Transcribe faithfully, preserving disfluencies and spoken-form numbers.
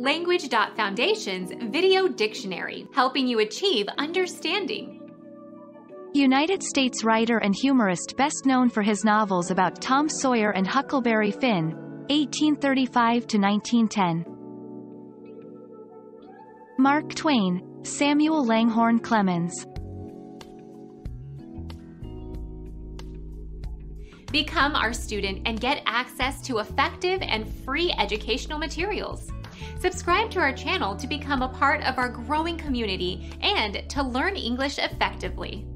Language Foundation's Video Dictionary, helping you achieve understanding. United States writer and humorist best known for his novels about Tom Sawyer and Huckleberry Finn, eighteen thirty-five to nineteen ten. Mark Twain, Samuel Langhorne Clemens. Become our student and get access to effective and free educational materials. Subscribe to our channel to become a part of our growing community and to learn English effectively.